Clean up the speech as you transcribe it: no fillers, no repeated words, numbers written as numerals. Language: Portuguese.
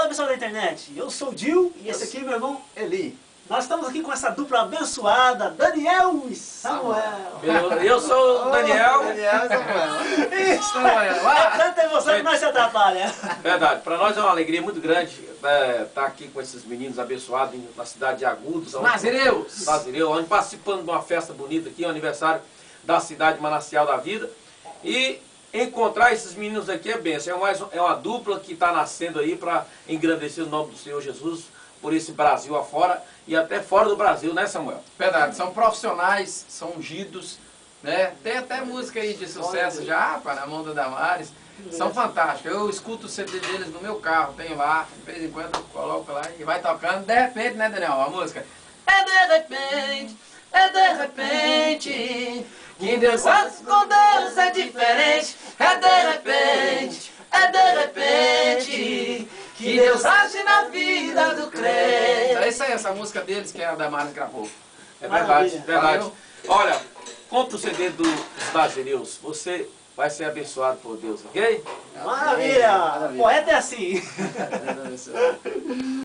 pessoal da internet, eu sou o Dil e esse aqui é meu irmão Eli. Nós estamos aqui com essa dupla abençoada, Daniel e Samuel. Eu sou o Daniel. Daniel e Samuel. Isso, é tanta emoção que nós se atrapalha. Verdade, para nós é uma alegria muito grande estar aqui com esses meninos abençoados na cidade de Agudos. Nazireus. Onde participando de uma festa bonita aqui, um aniversário da cidade Manancial da Vida. E encontrar esses meninos aqui é bênção. É uma dupla que está nascendo aí para engrandecer o nome do Senhor Jesus por esse Brasil afora e até fora do Brasil, né, Samuel? Verdade, são profissionais, são ungidos, né? Tem até música aí de sucesso já, para na mão da Damares. São fantásticos. Eu escuto o CD deles no meu carro, tenho lá, de vez em quando eu coloco lá e vai tocando. De repente, né, Daniel? A música. É de repente, que Deus faz com Deus é diferente. É de repente, que Deus age na vida do crente. É isso aí, essa música deles que a Damares gravou. É verdade, Maravilha. verdade. Olha, compra o CD dos Nazireus, você vai ser abençoado por Deus, ok? Maravilha! O poeta é assim.